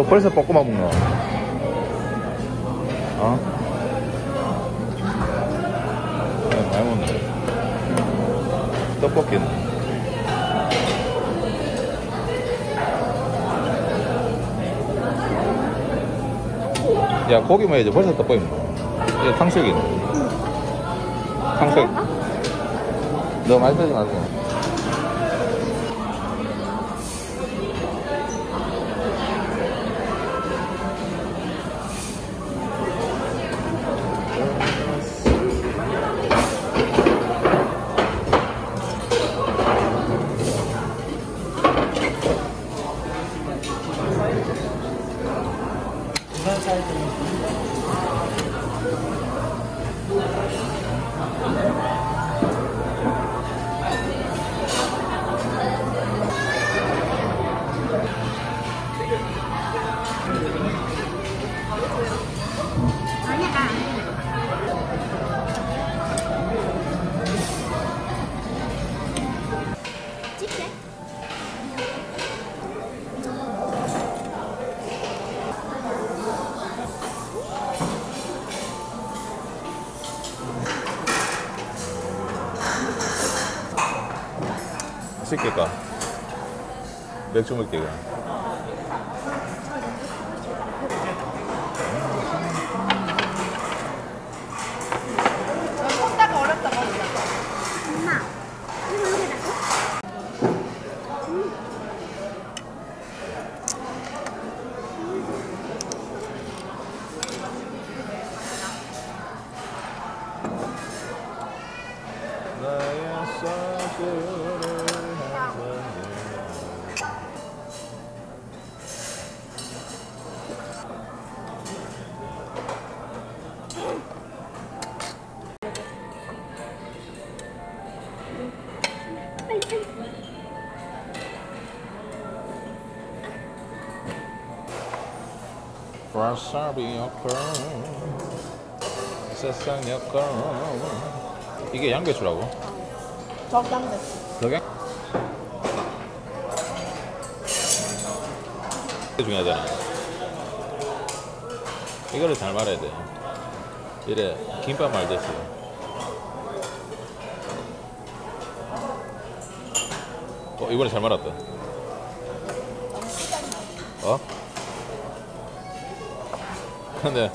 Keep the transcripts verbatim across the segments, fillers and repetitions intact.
벌써 볶음밥 먹노? 어? 네, 많이 먹네. 떡볶이는? 야, 고기만 해야지. 벌써 떡볶이 먹노? 이거 탕수육이네. 탕수육. 너 많이 빼지 마세요. 시킬까? 맥주 먹기가. 섞다가 어렵다 먹자. 엄마, 이거 여기다가? 음. 나의 사주를 와사비 여권 세상 여권. 이게 양배추라고? 적양배추. 저게? 중요하잖아. 이거를 잘 말아야 돼. 이래 김밥 말듯이. 어, 이번에 잘 말았다. 어? 근데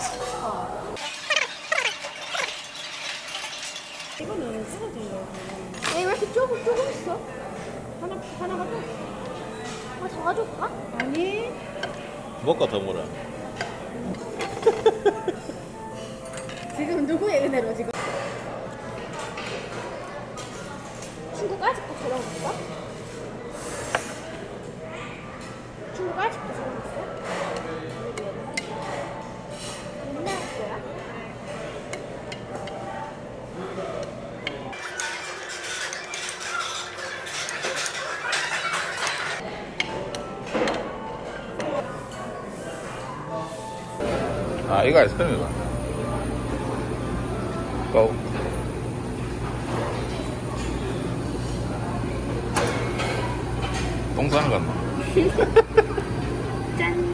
이거는 쏟아진 거야. 왜 이렇게 조금 조금 있어? 하나 하나 가져. 하나 더 가져올까? 아니. 먹고 더 물어. 지금 누구의 은혜로 지금? 친구가 아직도 저러고 있어? 친구가 아직도 저러고 있어? 옛날 거야? 아, 이거 아이스크림이다. 고. 똥 싸는 거 같나? 짠!